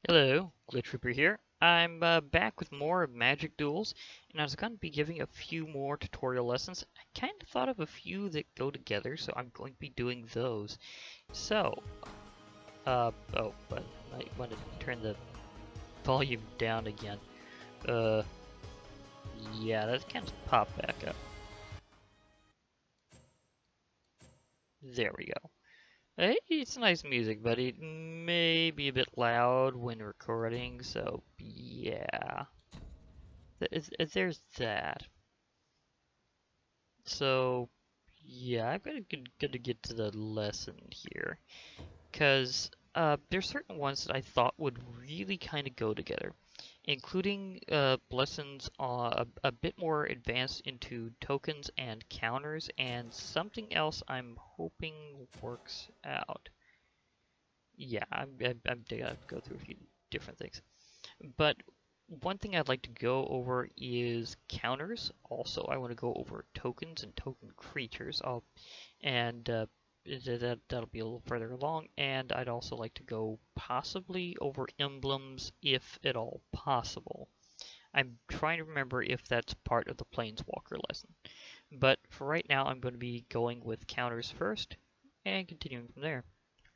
Hello, Glitch Reaper here. I'm back with more Magic Duels, and I was going to be giving a few more tutorial lessons. I kind of thought of a few that go together, so I'm going to be doing those. So, but I want to turn the volume down again. Uh, yeah, that kind of pop back up. There we go. It's nice music, but it may be a bit loud when recording, so yeah. There's that. So, yeah, I'm gonna get to the lesson here, because there's certain ones that I thought would really kind of go together, including lessons a bit more advanced into tokens and counters, and something else I'm hoping works out. Yeah, I'm gonna go through a few different things. But one thing I'd like to go over is counters. Also, I want to go over tokens and token creatures. And that'll be a little further along. And I'd also like to go possibly over emblems, if at all possible. I'm trying to remember if that's part of the Planeswalker lesson. But for right now, I'm going to be going with counters first and continuing from there.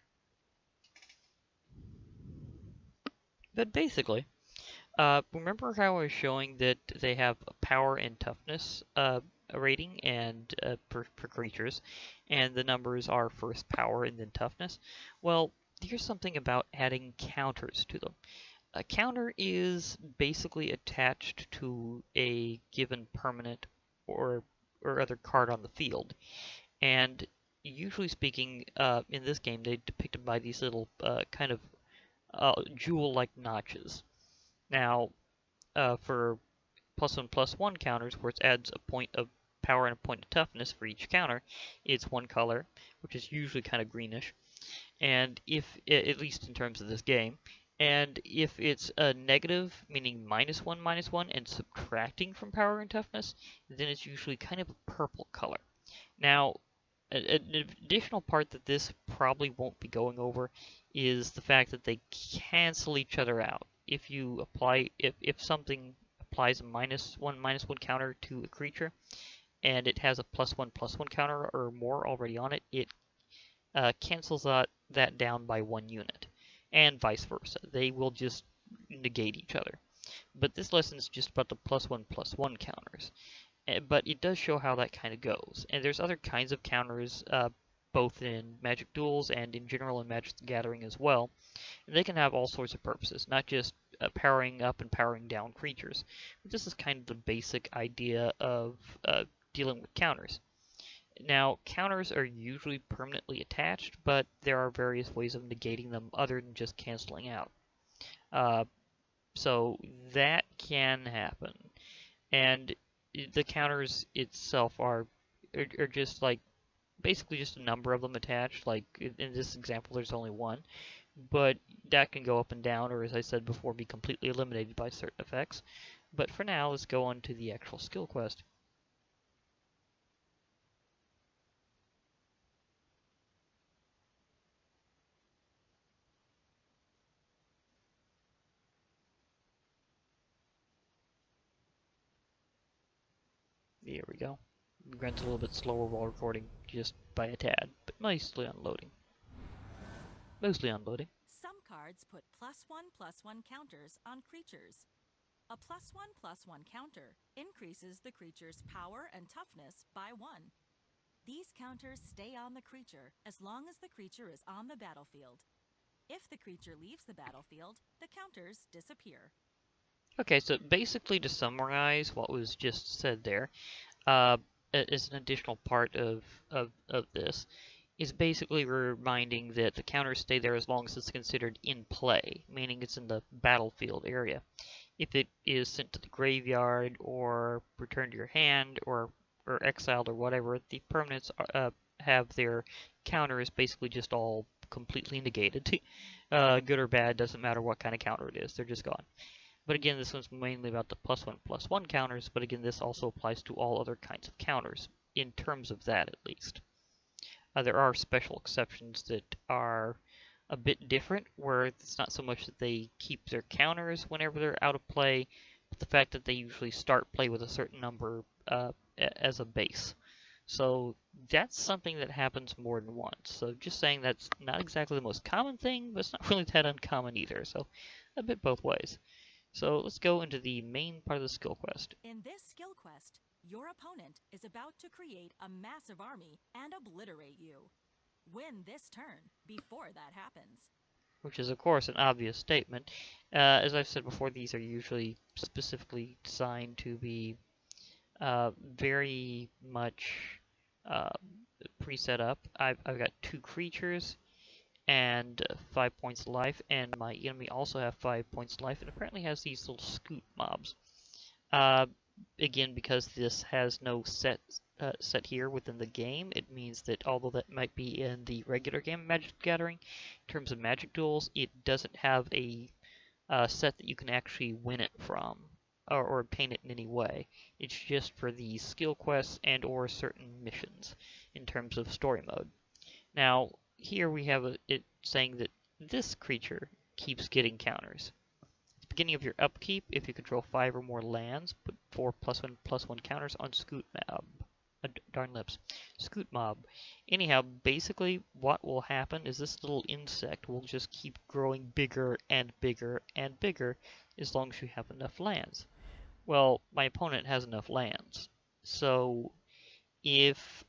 But basically, remember how I was showing that they have a power and toughness rating and for creatures, and the numbers are first power and then toughness? Well, here's something about adding counters to them. A counter is basically attached to a given permanent or other card on the field, and usually speaking, in this game, they're depicted by these little kind of jewel-like notches. Now, for +1/+1 counters, where it adds a point of power and a point of toughness for each counter, it's one color, which is usually kind of greenish. And if, at least in terms of this game, and if it's a negative, meaning -1/-1, and subtracting from power and toughness, then it's usually kind of a purple color. Now, an additional part that this probably won't be going over is the fact that they cancel each other out. If something applies a -1/-1 counter to a creature, and it has a +1/+1 counter or more already on it, it cancels that down by 1 unit, and vice versa. They will just negate each other. But this lesson is just about the +1/+1 counters. But it does show how that kind of goes. And there's other kinds of counters, both in Magic Duels and in general in Magic the Gathering as well. And they can have all sorts of purposes, not just powering up and powering down creatures. But this is kind of the basic idea of dealing with counters. Now, counters are usually permanently attached, but there are various ways of negating them other than just canceling out. Uh, so that can happen. And the counters itself are just like basically just a number of them attached. Like in this example, there's only one, but that can go up and down, or as I said before, be completely eliminated by certain effects. But for now, let's go on to the actual skill quest. Here we go. It runs a little bit slower while recording, just by a tad, but mostly unloading. Some cards put +1/+1 counters on creatures. A +1/+1 counter increases the creature's power and toughness by 1. These counters stay on the creature as long as the creature is on the battlefield. If the creature leaves the battlefield, the counters disappear. Okay, so basically to summarize what was just said there, as an additional part of this, is basically reminding that the counters stay there as long as it's considered in play, meaning it's in the battlefield area. If it is sent to the graveyard or returned to your hand or exiled or whatever, the permanents have their counters basically just all completely negated. Good or bad, doesn't matter what kind of counter it is, they're just gone. But again, this one's mainly about the +1/+1 counters, but again, this also applies to all other kinds of counters, in terms of that at least. There are special exceptions that are a bit different, where it's not so much that they keep their counters whenever they're out of play, but the fact that they usually start play with a certain number as a base. So that's something that happens more than once. So just saying that's not exactly the most common thing, but it's not really that uncommon either. So a bit both ways. So let's go into the main part of the skill quest. In this skill quest, your opponent is about to create a massive army and obliterate you. Win this turn before that happens. Which is, of course, an obvious statement. As I've said before, these are usually specifically designed to be very much uh, pre-set up. I've got 2 creatures and 5 points of life, and my enemy also have 5 points of life, and apparently has these little scoot mobs. Uh, Again, because this has no set here within the game, it means that although that might be in the regular game of Magic the Gathering, in terms of Magic Duels, it doesn't have a set that you can actually win it from or obtain it in any way. It's just for the skill quests and or certain missions in terms of story mode. Now, here we have it saying that this creature keeps getting counters. At the beginning of your upkeep, if you control 5 or more lands, put 4 +1/+1 counters on Scoot Mob. Darn lips. Scoot Mob. Anyhow, basically what will happen is this little insect will just keep growing bigger and bigger and bigger as long as you have enough lands. Well, my opponent has enough lands. So if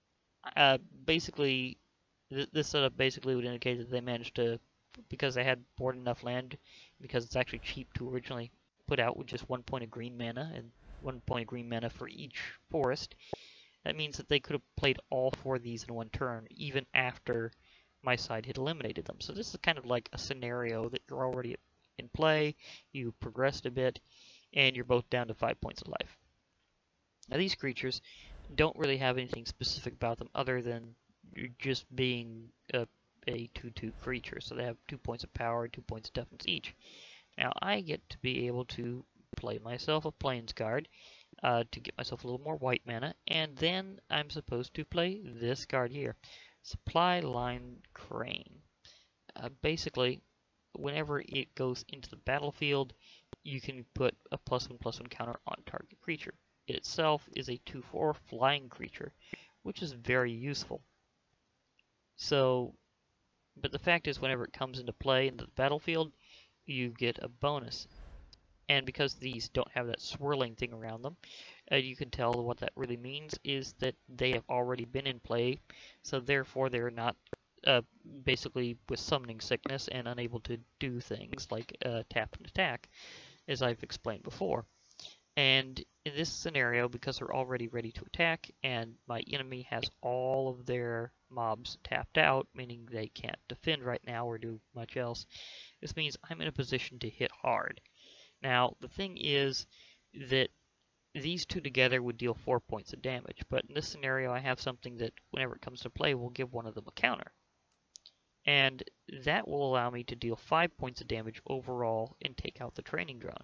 basically this setup basically would indicate that they managed to, because they had more than enough land, because it's actually cheap to originally put out with just 1 point of green mana and 1 point of green mana for each forest. That means that they could have played all 4 of these in one turn, even after my side had eliminated them. So this is kind of like a scenario that you're already in play, you progressed a bit, and you're both down to 5 points of life. Now these creatures don't really have anything specific about them other than just being a 2/2 creature. So they have 2 points of power, 2 points of toughness each. Now I get to be able to play myself a Plains card to get myself a little more white mana, and then I'm supposed to play this card here, Supply Line Crane. Basically, whenever it goes into the battlefield, you can put a +1/+1 counter on target creature. It itself is a 2/4 flying creature, which is very useful. So, but the fact is, whenever it comes into play in the battlefield, you get a bonus. And because these don't have that swirling thing around them, you can tell what that really means is that they have already been in play, so therefore they're not basically with summoning sickness and unable to do things like tap and attack, as I've explained before. And in this scenario, because they're already ready to attack, and my enemy has all of their mobs tapped out, meaning they can't defend right now or do much else, this means I'm in a position to hit hard. Now, the thing is that these 2 together would deal 4 points of damage, but in this scenario I have something that, whenever it comes to play, will give one of them a counter. And that will allow me to deal 5 points of damage overall and take out the training drone.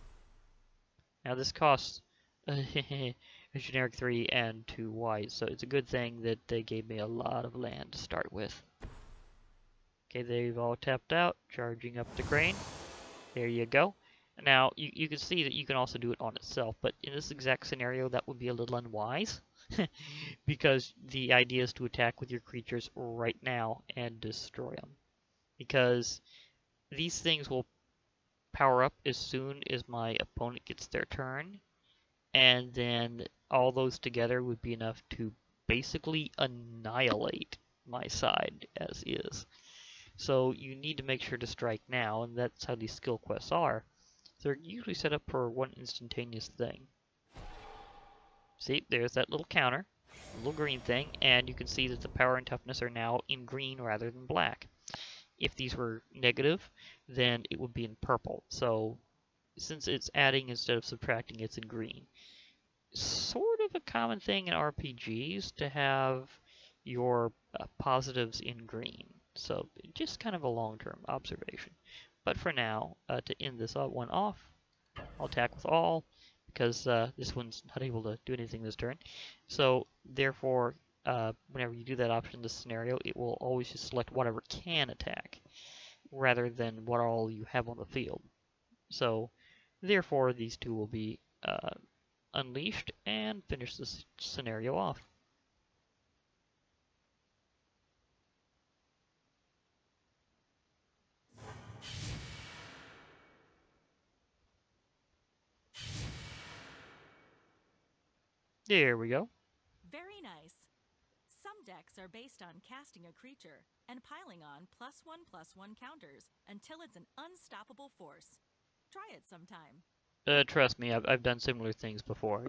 Now this costs a generic 3 and 2 white, so it's a good thing that they gave me a lot of land to start with. Okay, they've all tapped out, charging up the crane. There you go. Now, you can see that you can also do it on itself, but in this exact scenario, that would be a little unwise, because the idea is to attack with your creatures right now and destroy them. Because these things will power up as soon as my opponent gets their turn, and then all those together would be enough to basically annihilate my side as is. So you need to make sure to strike now, and that's how these skill quests are. They're usually set up for one instantaneous thing. See, there's that little counter, little green thing, and you can see that the power and toughness are now in green rather than black. If these were negative, then it would be in purple. So since it's adding instead of subtracting, it's in green. Sort of a common thing in RPGs to have your positives in green. So just kind of a long-term observation. But for now, to end this one off, I'll attack with all, because this one's not able to do anything this turn. So therefore, whenever you do that option in this scenario, it will always just select whatever can attack. rather than what all you have on the field. So, therefore, these two will be unleashed and finish this scenario off. There we go. Very nice. Some decks are based on casting a creature and piling on +1/+1 counters until it's an unstoppable force. Try it sometime. Trust me, I've done similar things before.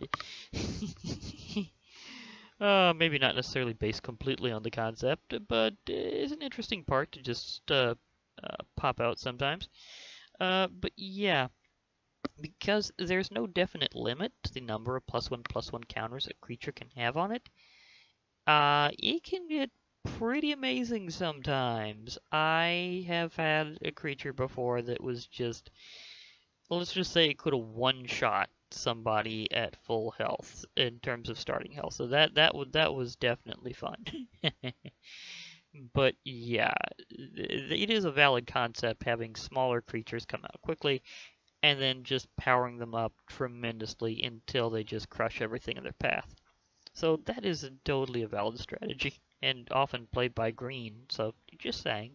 Maybe not necessarily based completely on the concept, but it's an interesting part to just pop out sometimes. But yeah, because there's no definite limit to the number of +1/+1 counters a creature can have on it, it can get pretty amazing sometimes. I have had a creature before that was just, let's just say it could have one-shot somebody at full health in terms of starting health. So that was definitely fun. But yeah, it is a valid concept having smaller creatures come out quickly and then just powering them up tremendously until they just crush everything in their path. So that is totally a valid strategy and often played by green, so just saying.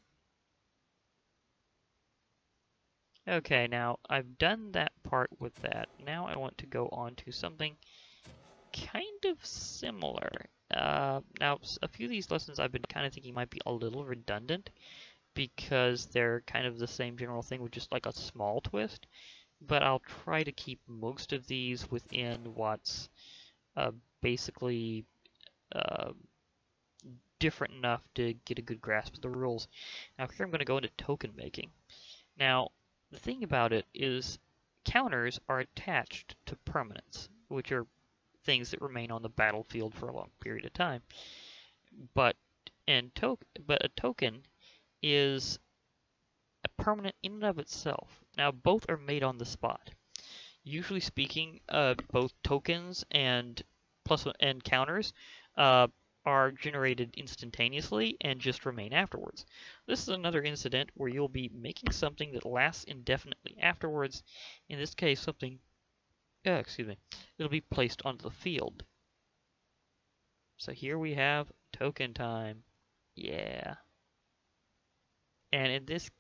Okay, now I've done that part with that. Now I want to go on to something kind of similar. Now, a few of these lessons I've been kind of thinking might be a little redundant because they're kind of the same general thing with just like a small twist, but I'll try to keep most of these within what's basically uh, different enough to get a good grasp of the rules. Now here I'm going to go into token making. Now, the thing about it is counters are attached to permanents, which are things that remain on the battlefield for a long period of time. But a token is a permanent in and of itself. Now, both are made on the spot. Usually speaking, both tokens and and counters are generated instantaneously and just remain afterwards. This is another incident where you'll be making something that lasts indefinitely afterwards. In this case, something, excuse me, it'll be placed onto the field. So here we have token time. Yeah. And in this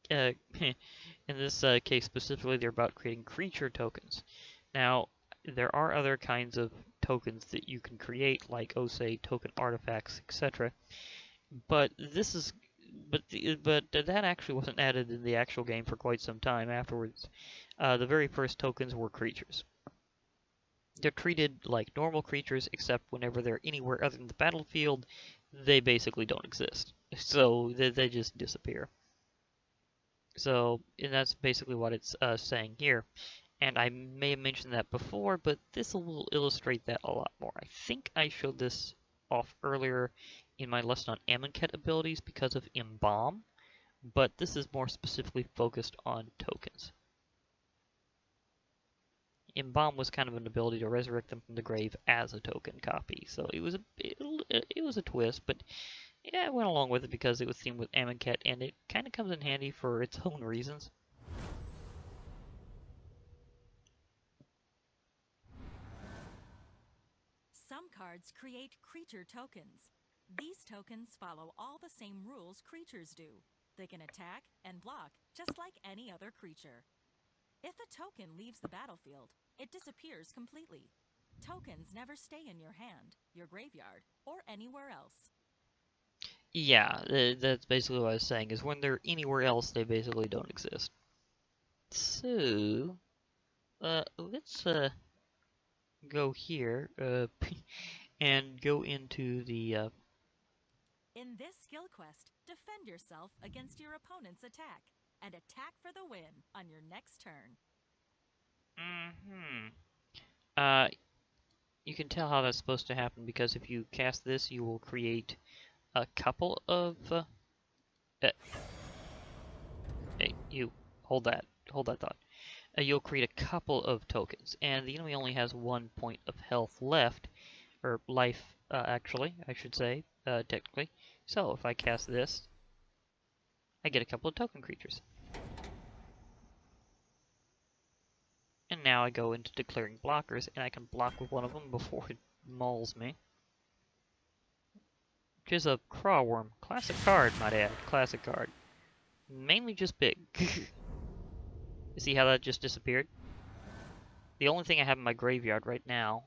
case specifically, they're about creating creature tokens. Now, there are other kinds of tokens that you can create, like, oh, say, token artifacts, etc. But this is, but that actually wasn't added in the actual game for quite some time afterwards. The very first tokens were creatures. They're treated like normal creatures, except whenever they're anywhere other than the battlefield, they basically don't exist. So they just disappear. So, and that's basically what it's saying here. And I may have mentioned that before, but this will illustrate that a lot more. I think I showed this off earlier in my lesson on Amonkhet abilities because of Embalm, but this is more specifically focused on tokens. Embalm was kind of an ability to resurrect them from the grave as a token copy, so it was a twist, but yeah, I went along with it because it was themed with Amonkhet, and it kind of comes in handy for its own reasons. Some cards create creature tokens. These tokens follow all the same rules creatures do. They can attack and block just like any other creature. If a token leaves the battlefield, it disappears completely. Tokens never stay in your hand, your graveyard, or anywhere else. Yeah, that's basically what I was saying, is when they're anywhere else, they basically don't exist. So, let's go here and go into the In this skill quest, defend yourself against your opponent's attack and attack for the win on your next turn. You can tell how that's supposed to happen because if you cast this, you will create a couple of hey, you hold that thought. You'll create a couple of tokens, and the enemy only has 1 point of health left, or life, actually, I should say, technically. So if I cast this, I get a couple of token creatures. And now I go into declaring blockers, and I can block with one of them before it mauls me. Which is a Crawworm. Classic card, might add. Classic card. Mainly just big. You see how that just disappeared? The only thing I have in my graveyard right now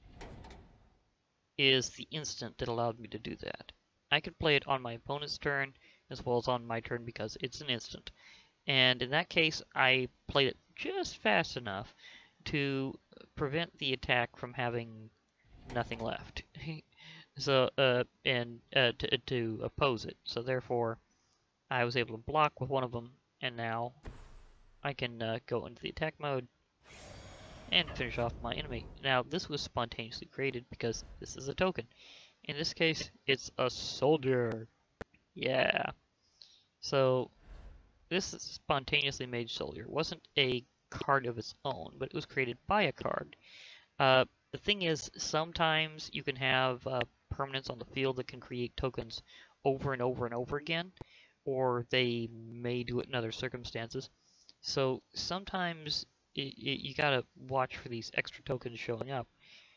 is the instant that allowed me to do that. I could play it on my opponent's turn as well as on my turn because it's an instant. And in that case, I played it just fast enough to prevent the attack from having nothing left. So, to oppose it. So therefore, I was able to block with one of them, and now I can go into the attack mode and finish off my enemy. Now, this was spontaneously created because this is a token. In this case, it's a soldier. Yeah. So, this spontaneously made soldier wasn't a card of its own, but it was created by a card. The thing is, sometimes you can have permanents on the field that can create tokens over and over and over again, or they may do it in other circumstances. So sometimes you gotta watch for these extra tokens showing up.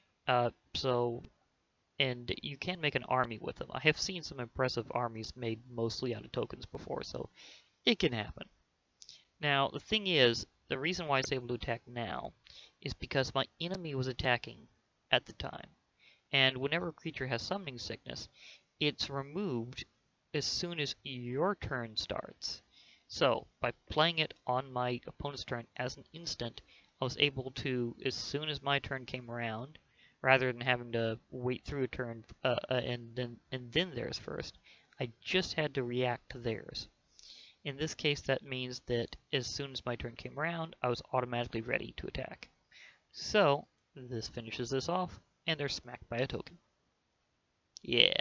And you can make an army with them. I have seen some impressive armies made mostly out of tokens before, so it can happen. Now, the thing is, the reason why it's able to attack now is because my enemy was attacking at the time. And whenever a creature has summoning sickness, it's removed as soon as your turn starts. So, by playing it on my opponent's turn as an instant, I was able to, as soon as my turn came around, rather than having to wait through a turn and then theirs first, I just had to react to theirs. In this case, that means that as soon as my turn came around, I was automatically ready to attack. So, this finishes this off, and they're smacked by a token. Yeah.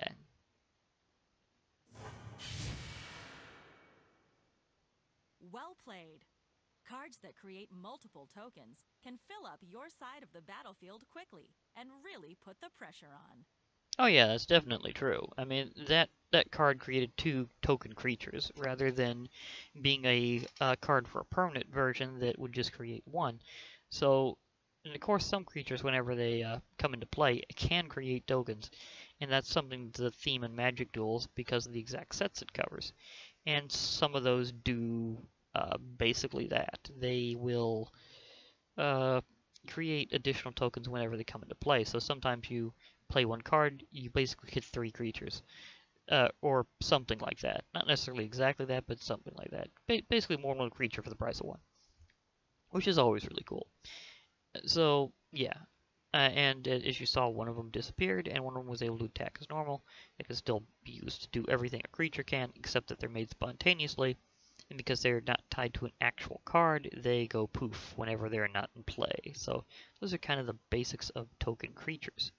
Well played. Cards that create multiple tokens can fill up your side of the battlefield quickly and really put the pressure on. Oh yeah, that's definitely true. I mean, that card created 2 token creatures, rather than being a card for a permanent version that would just create 1. So, and of course, some creatures, whenever they come into play, can create tokens. And that's something to the theme in Magic Duels because of the exact sets it covers. And some of those do basically that. They will create additional tokens whenever they come into play. So sometimes you play 1 card, you basically hit 3 creatures. Or something like that. Not necessarily exactly that, but something like that. Basically more than 1 creature for the price of 1. Which is always really cool. So, yeah. And as you saw, one of them disappeared, and one of them was able to attack as normal. It can still be used to do everything a creature can, except that they're made spontaneously. And because they're not tied to an actual card, they go poof whenever they're not in play. So, those are kind of the basics of token creatures.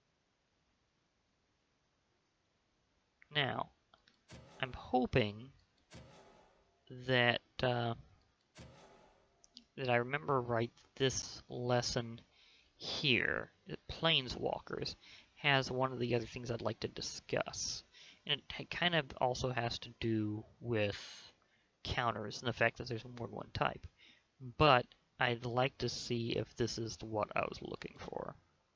Now, I'm hoping that that I remember right this lesson here, that Planeswalkers has one of the other things I'd like to discuss. And it kind of also has to do with counters and the fact that there's more than 1 type. But I'd like to see if this is what I was looking for.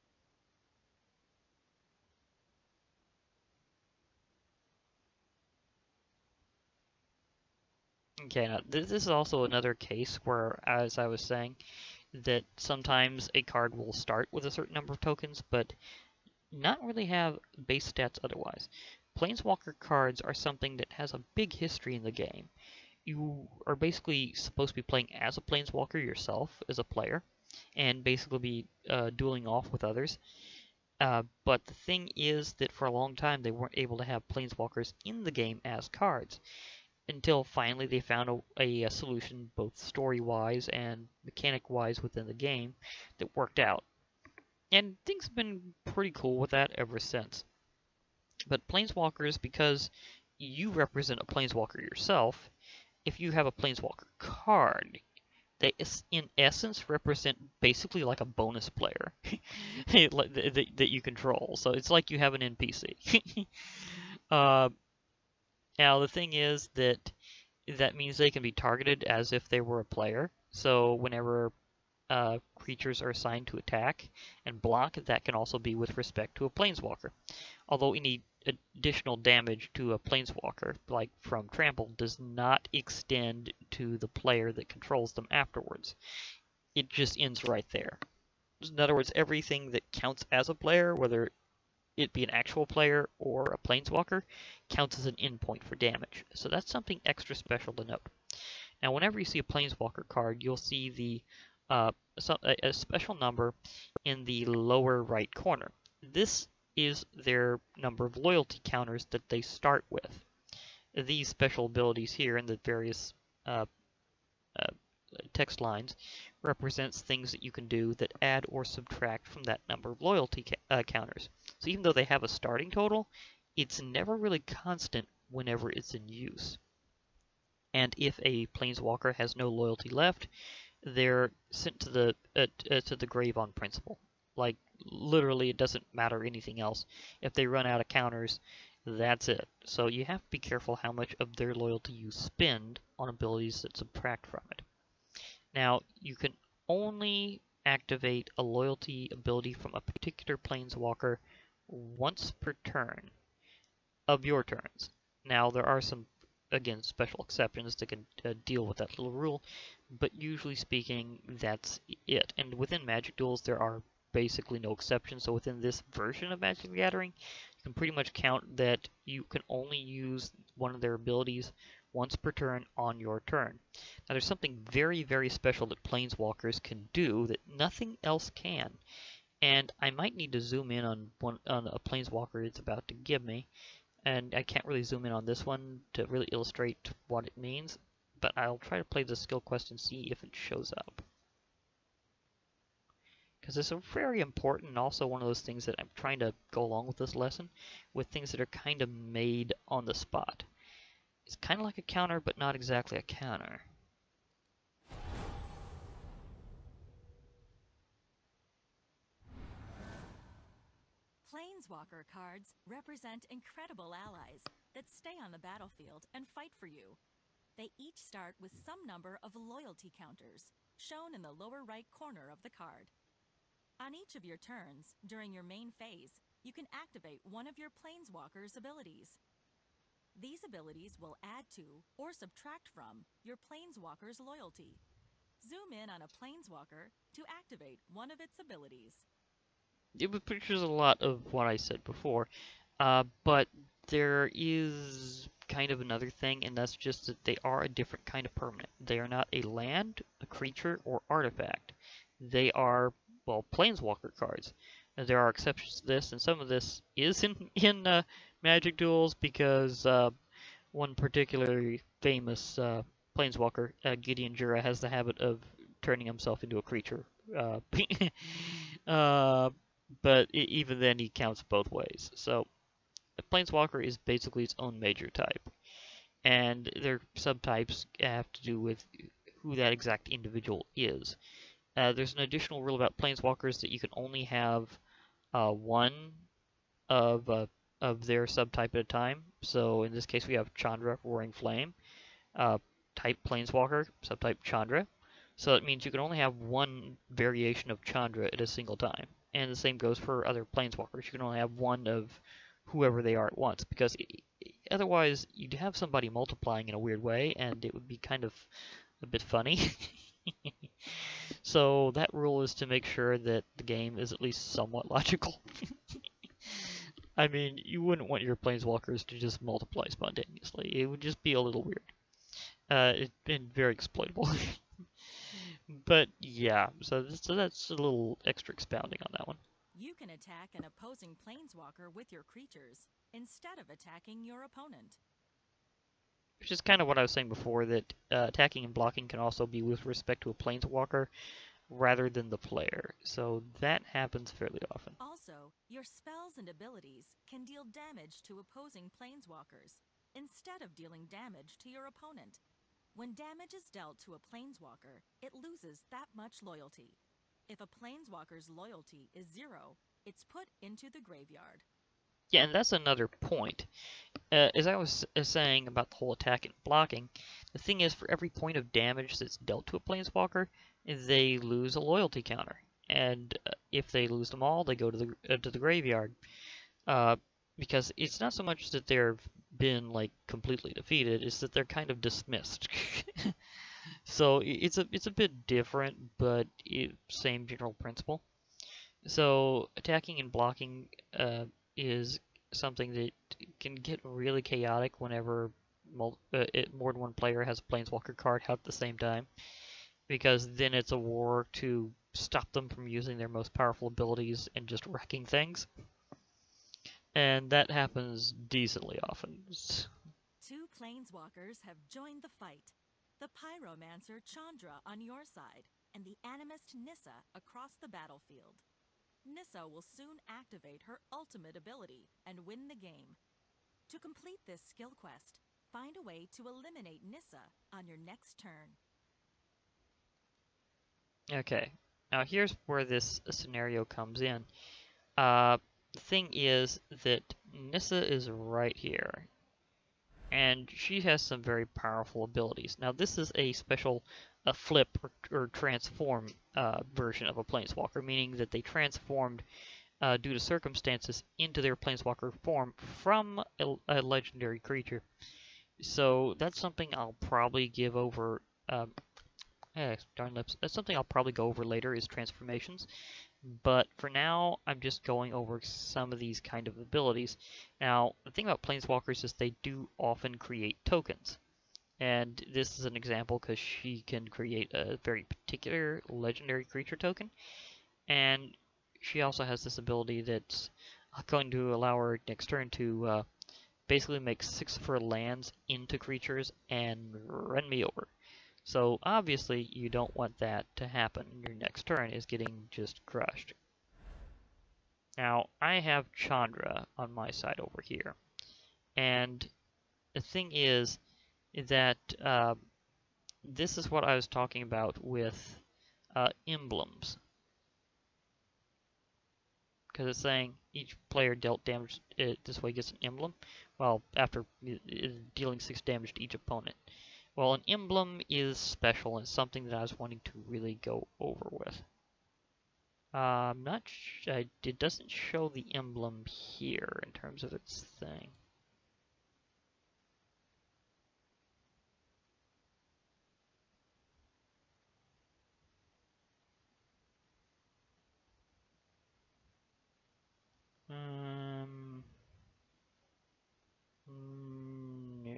Okay, now this is also another case where, as I was saying, that sometimes a card will start with a certain number of tokens, but not really have base stats otherwise. Planeswalker cards are something that has a big history in the game. You are basically supposed to be playing as a Planeswalker yourself, as a player, and basically be dueling off with others. But the thing is that for a long time they weren't able to have Planeswalkers in the game as cards. Until finally they found a solution, both story-wise and mechanic-wise within the game, that worked out. And things have been pretty cool with that ever since. But Planeswalkers, because you represent a Planeswalker yourself, if you have a Planeswalker card, they in essence represent basically like a bonus player that you control. So it's like you have an NPC. Now the thing is that that means they can be targeted as if they were a player. So whenever creatures are assigned to attack and block, that can also be with respect to a planeswalker. Although any additional damage to a planeswalker, like from trample, does not extend to the player that controls them afterwards. It just ends right there. In other words, everything that counts as a player, whether it be an actual player or a planeswalker, counts as an endpoint for damage. So that's something extra special to note. Now, whenever you see a planeswalker card, you'll see a special number in the lower right corner. This is their number of loyalty counters that they start with. These special abilities here in the various uh, uh, text lines represents things that you can do that add or subtract from that number of loyalty counters. So even though they have a starting total, it's never really constant whenever it's in use. And if a planeswalker has no loyalty left, they're sent to the grave on principle. Like literally, it doesn't matter anything else. If they run out of counters, that's it. So you have to be careful how much of their loyalty you spend on abilities that subtract from it. Now, you can only activate a loyalty ability from a particular planeswalker once per turn of your turns. Now, there are some, again, special exceptions that can deal with that little rule, but usually speaking, that's it. And within Magic Duels, there are basically no exceptions. So within this version of Magic the Gathering, you can pretty much count that you can only use one of their abilities once per turn on your turn. Now there's something very, very special that Planeswalkers can do that nothing else can. And I might need to zoom in on a Planeswalker it's about to give me. And I can't really zoom in on this one to really illustrate what it means, but I'll try to play the skill quest and see if it shows up. Because it's a very important and also one of those things that I'm trying to go along with this lesson with things that are kind of made on the spot. It's kind of like a counter, but not exactly a counter. Planeswalker cards represent incredible allies that stay on the battlefield and fight for you. They each start with some number of loyalty counters, shown in the lower right corner of the card. On each of your turns, during your main phase, you can activate one of your Planeswalker's abilities. These abilities will add to or subtract from your Planeswalker's loyalty. Zoom in on a Planeswalker to activate one of its abilities. It pictures a lot of what I said before, but there is kind of another thing, and that's just that they are a different kind of permanent. They are not a land, a creature, or artifact. They are, well, Planeswalker cards. There are exceptions to this, and some of this is in Magic Duels because one particularly famous Planeswalker, Gideon Jura, has the habit of turning himself into a creature. But even then, he counts both ways. So, a Planeswalker is basically its own major type, and their subtypes have to do with who that exact individual is. There's an additional rule about Planeswalkers that you can only have one of their subtype at a time. So in this case, we have Chandra, Roaring Flame, type Planeswalker, subtype Chandra. So it means you can only have one variation of Chandra at a single time. And the same goes for other Planeswalkers. You can only have one of whoever they are at once, because otherwise you'd have somebody multiplying in a weird way, and it would be kind of a bit funny. So that rule is to make sure that the game is at least somewhat logical. I mean, you wouldn't want your Planeswalkers to just multiply spontaneously. It would just be a little weird. It's been very exploitable. But yeah, so that's a little extra expounding on that one. You can attack an opposing Planeswalker with your creatures instead of attacking your opponent. Which is kind of what I was saying before, that attacking and blocking can also be with respect to a Planeswalker rather than the player. So that happens fairly often. Also, your spells and abilities can deal damage to opposing Planeswalkers instead of dealing damage to your opponent. When damage is dealt to a Planeswalker, it loses that much loyalty. If a Planeswalker's loyalty is 0, it's put into the graveyard. Yeah, and that's another point. As I was saying about the whole attack and blocking, the thing is, for every point of damage that's dealt to a planeswalker, they lose a loyalty counter. And if they lose them all, they go to the graveyard. Uh, because it's not so much that they've been like completely defeated; it's that they're kind of dismissed. So it's a bit different, but same general principle. So attacking and blocking is something that can get really chaotic whenever more than one player has a Planeswalker card out at the same time, because then it's a war to stop them from using their most powerful abilities and just wrecking things. And that happens decently often. Two planeswalkers have joined the fight. The Pyromancer Chandra on your side, and the Animist Nissa across the battlefield. Nissa will soon activate her ultimate ability and win the game. To complete this skill quest, find a way to eliminate Nissa on your next turn. Okay, now here's where this scenario comes in. The thing is that Nissa is right here, and she has some very powerful abilities. Now this is a special flip or transform version of a Planeswalker, meaning that they transformed due to circumstances into their Planeswalker form from a legendary creature. So that's something I'll probably give over. Darn lips. That's something I'll probably go over later is transformations. But for now, I'm just going over some of these kind of abilities. Now, the thing about Planeswalkers is they do often create tokens. And this is an example because she can create a very particular legendary creature token. And she also has this ability that's going to allow her next turn to basically make 6 of her lands into creatures and run me over. So obviously you don't want that to happen. Your next turn is getting just crushed. Now I have Chandra on my side over here. And the thing is that this is what I was talking about with emblems. Because it's saying each player dealt damage this way gets an emblem. Well, after dealing 6 damage to each opponent. Well, an emblem is special and something that I was wanting to really go over with. I'm not it doesn't show the emblem here in terms of its thing. No,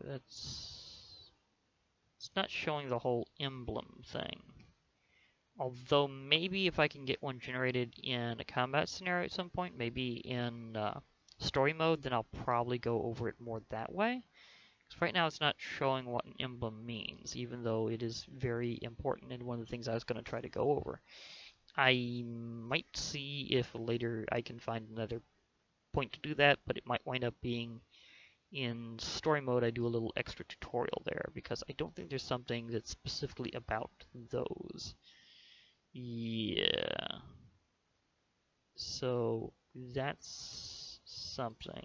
it's not showing the whole emblem thing. Although maybe if I can get one generated in a combat scenario at some point, maybe in story mode, then I'll probably go over it more that way. Because right now it's not showing what an emblem means, even though it is very important and one of the things I was going to try to go over. I might see if later I can find another point to do that, but it might wind up being in story mode. I do a little extra tutorial there because I don't think there's something that's specifically about those. Yeah. So that's something.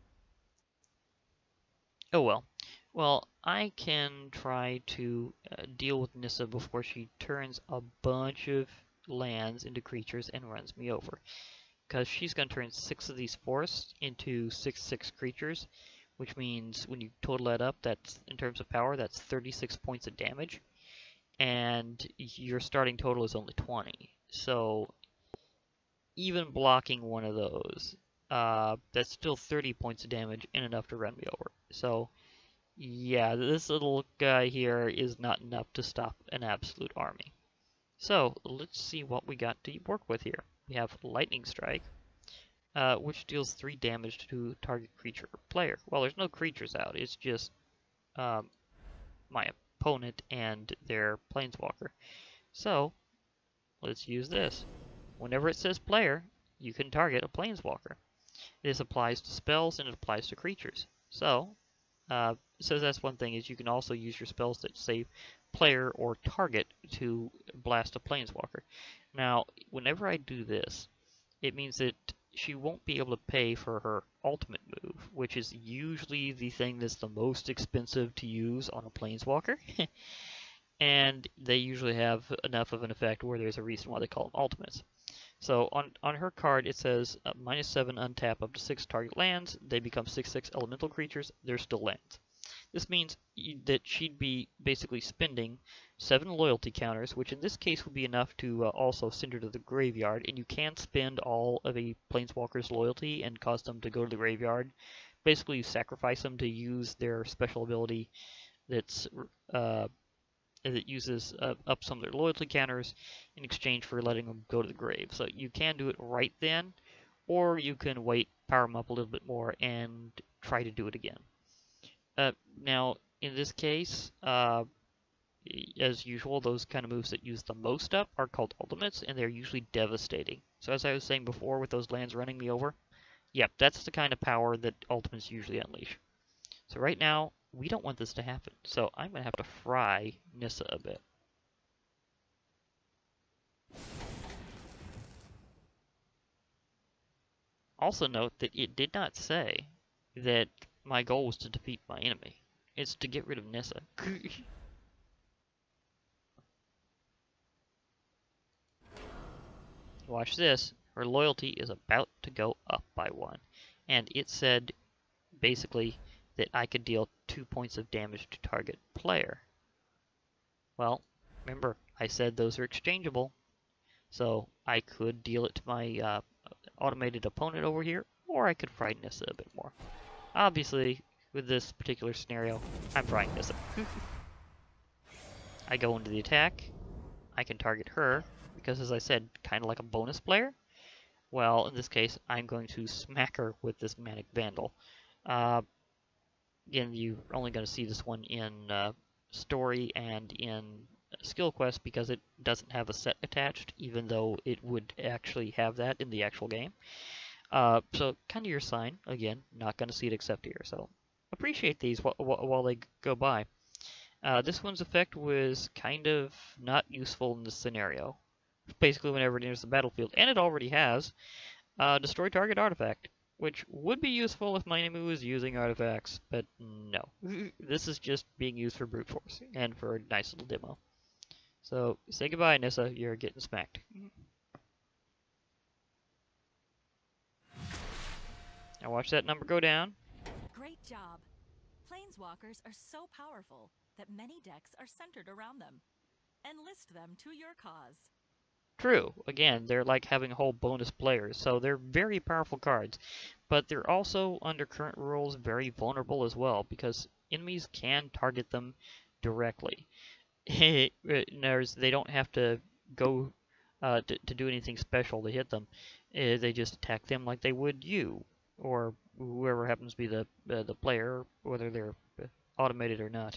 Oh well. Well, I can try to deal with Nissa before she turns a bunch of lands into creatures and runs me over. Because she's going to turn 6 of these forests into 6/6 creatures, which means when you total that up, that's in terms of power, that's 36 points of damage. And your starting total is only 20. So even blocking one of those, that's still 30 points of damage and enough to run me over. So yeah, this little guy here is not enough to stop an absolute army. So let's see what we got to work with here. We have Lightning Strike, which deals 3 damage to target creature or player. Well, there's no creatures out, it's just my opponent and their planeswalker. So let's use this. Whenever it says player, you can target a planeswalker. This applies to spells and it applies to creatures. So that's one thing, is you can also use your spells that say player or target to blast a planeswalker. Now, whenever I do this, it means that she won't be able to pay for her ultimate move, which is usually the thing that's the most expensive to use on a Planeswalker. And they usually have enough of an effect where there's a reason why they call them ultimates. So on her card it says -7 untap up to 6 target lands. They become 6/6 elemental creatures. They're still lands. This means that she'd be basically spending 7 loyalty counters, which in this case would be enough to also send her to the graveyard. And you can spend all of a Planeswalker's loyalty and cause them to go to the graveyard. Basically, you sacrifice them to use their special ability that's that uses up some of their loyalty counters in exchange for letting them go to the grave. So you can do it right then, or you can wait, power them up a little bit more, and try to do it again. Now, in this case, as usual, those kind of moves that use the most up are called ultimates, and they're usually devastating. So as I was saying before with those lands running me over, yep, that's the kind of power that ultimates usually unleash. So right now, we don't want this to happen, so I'm going to have to fry Nissa a bit. Also note that it did not say that my goal was to defeat my enemy. It's to get rid of Nissa. Watch this. Her loyalty is about to go up by 1. And it said, basically, that I could deal 2 points of damage to target player. Well, remember, I said those are exchangeable. So I could deal it to my automated opponent over here, or I could fry Nissa a bit more. Obviously, with this particular scenario, I'm frying Nissa. I go into the attack. I can target her, because as I said, kind of like a bonus player. Well, in this case, I'm going to smack her with this Manic Vandal. Again, you're only going to see this one in story and in skill quest because it doesn't have a set attached, even though it would actually have that in the actual game. So kind of your sign. Again, not going to see it except here. So appreciate these while they go by. This one's effect was kind of not useful in this scenario. Basically, whenever it enters the battlefield, and it already has, destroy target artifact, which would be useful if my enemy was using artifacts, but no. This is just being used for brute force and for a nice little demo. So say goodbye, Nissa. You're getting smacked. Now watch that number go down. Great job. Planeswalkers are so powerful that many decks are centered around them. Enlist them to your cause. True. Again, they're like having whole bonus players, so they're very powerful cards. But they're also, under current rules, very vulnerable as well, because enemies can target them directly. In other words, they don't have to go to do anything special to hit them. They just attack them like they would you, or whoever happens to be the player, whether they're automated or not.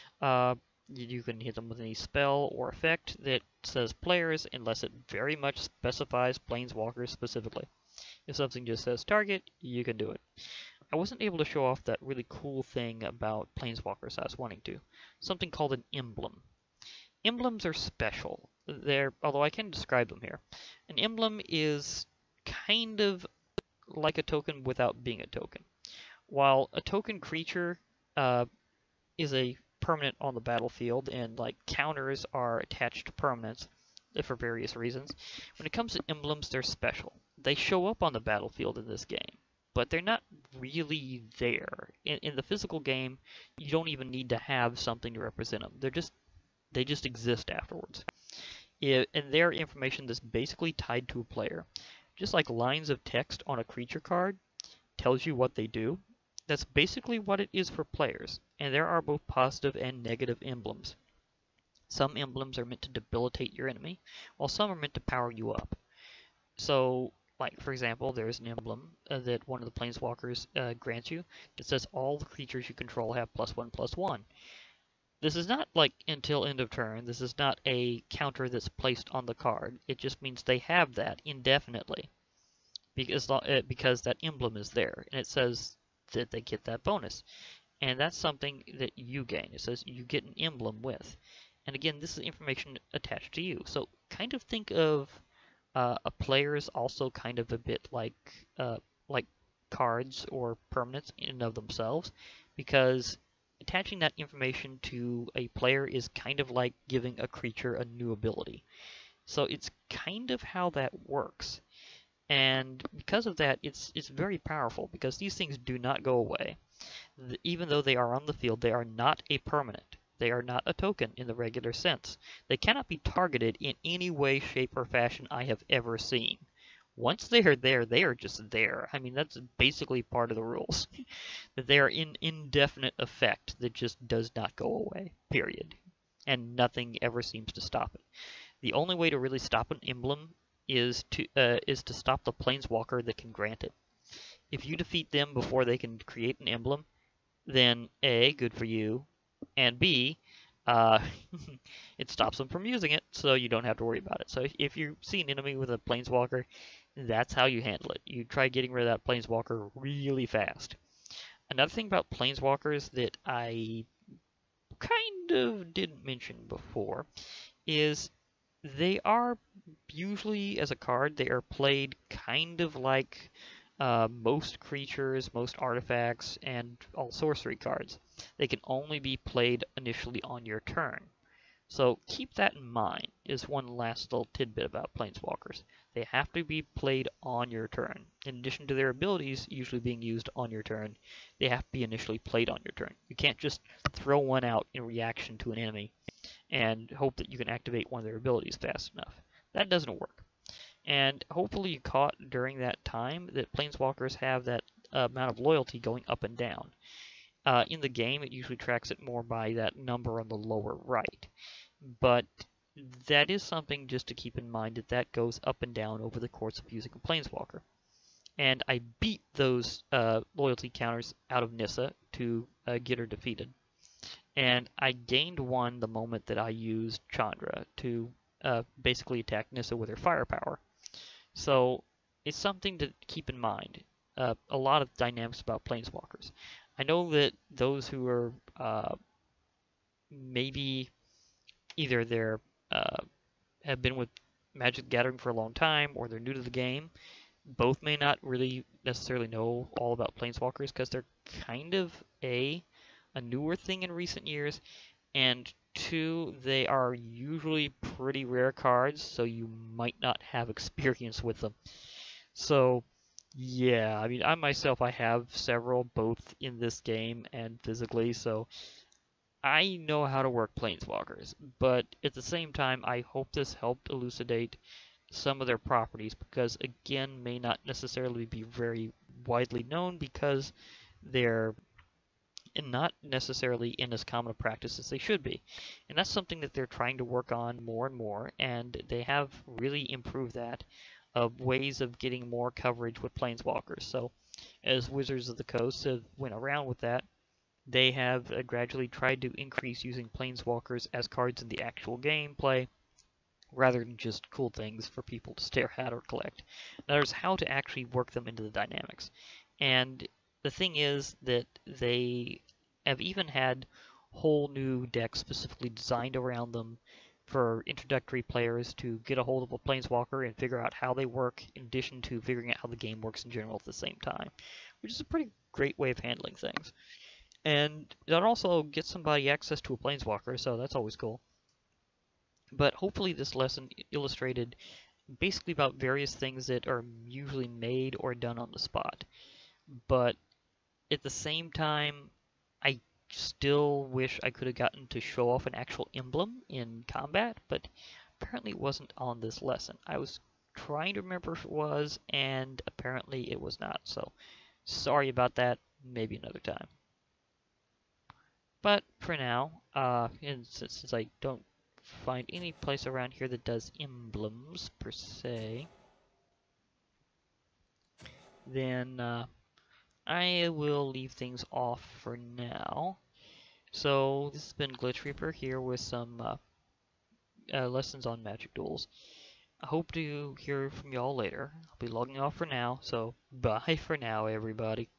You can hit them with any spell or effect that says players, unless it very much specifies planeswalkers specifically. If something just says target, you can do it. I wasn't able to show off that really cool thing about planeswalkers I was wanting to. Something called an emblem. Emblems are special. Although I can describe them here. An emblem is kind of like a token without being a token. While a token creature is a permanent on the battlefield, and like counters are attached to permanents for various reasons. When it comes to emblems, they're special. They show up on the battlefield in this game, but they're not really there. In the physical game, you don't even need to have something to represent them. They just exist afterwards. And they're information that's basically tied to a player. Just like lines of text on a creature card tells you what they do, that's basically what it is for players, and there are both positive and negative emblems. Some emblems are meant to debilitate your enemy, while some are meant to power you up. So, like for example, there's an emblem that one of the planeswalkers grants you that says all the creatures you control have +1/+1. This is not like until end of turn. This is not a counter that's placed on the card. It just means they have that indefinitely because that emblem is there, and it says that they get that bonus. And that's something that you gain. It says you get an emblem with. And again, this is information attached to you. So kind of think of a player is also kind of a bit like cards or permanents in and of themselves, because attaching that information to a player is kind of like giving a creature a new ability. So it's kind of how that works. And because of that, it's very powerful because these things do not go away. Even though they are on the field, they are not a permanent. They are not a token in the regular sense. They cannot be targeted in any way, shape, or fashion I have ever seen. Once they are there, they are just there. I mean, that's basically part of the rules. That they are in indefinite effect that just does not go away, period. And nothing ever seems to stop it. The only way to really stop an emblem is to stop the planeswalker that can grant it. If you defeat them before they can create an emblem, then A, good for you, and B, uh, it stops them from using it, so you don't have to worry about it. So if you see an enemy with a planeswalker, that's how you handle it. You try getting rid of that planeswalker really fast. Another thing about planeswalkers that I kind of didn't mention before is they are usually, as a card, they are played kind of like most creatures, most artifacts, and all sorcery cards. They can only be played initially on your turn. So keep that in mind, is one last little tidbit about Planeswalkers. They have to be played on your turn. In addition to their abilities usually being used on your turn, they have to be initially played on your turn. You can't just throw one out in reaction to an enemy and hope that you can activate one of their abilities fast enough. That doesn't work. And hopefully you caught during that time that Planeswalkers have that amount of loyalty going up and down. In the game, it usually tracks it more by that number on the lower right. But that is something just to keep in mind, that that goes up and down over the course of using a Planeswalker. And I beat those loyalty counters out of Nissa to get her defeated. And I gained one the moment that I used Chandra to basically attack Nissa with her firepower. So it's something to keep in mind. A lot of dynamics about Planeswalkers. I know that those who are maybe either they're have been with Magic the Gathering for a long time, or they're new to the game, both may not really necessarily know all about Planeswalkers because they're kind of a newer thing in recent years, and two, they are usually pretty rare cards, so you might not have experience with them. So, yeah, I mean, I myself, I have several, both in this game and physically, so I know how to work Planeswalkers. But at the same time, I hope this helped elucidate some of their properties, because, again, may not necessarily be very widely known because they're not necessarily in as common a practice as they should be. And that's something that they're trying to work on more and more, and they have really improved that, of ways of getting more coverage with Planeswalkers. So as Wizards of the Coast have went around with that, they have gradually tried to increase using Planeswalkers as cards in the actual gameplay, rather than just cool things for people to stare at or collect. Now, there's how to actually work them into the dynamics. And the thing is that they have even had whole new decks specifically designed around them for introductory players to get a hold of a Planeswalker and figure out how they work, in addition to figuring out how the game works in general at the same time, which is a pretty great way of handling things. And that also gets somebody access to a Planeswalker, so that's always cool. But hopefully this lesson illustrated basically about various things that are usually made or done on the spot. But at the same time, I still wish I could have gotten to show off an actual emblem in combat, but apparently it wasn't on this lesson. I was trying to remember if it was, and apparently it was not. So sorry about that, maybe another time. But for now, and since I don't find any place around here that does emblems per se, then I will leave things off for now. So this has been Glitch Reaper here with some lessons on Magic Duels. I hope to hear from y'all later. I'll be logging off for now, so bye for now, everybody.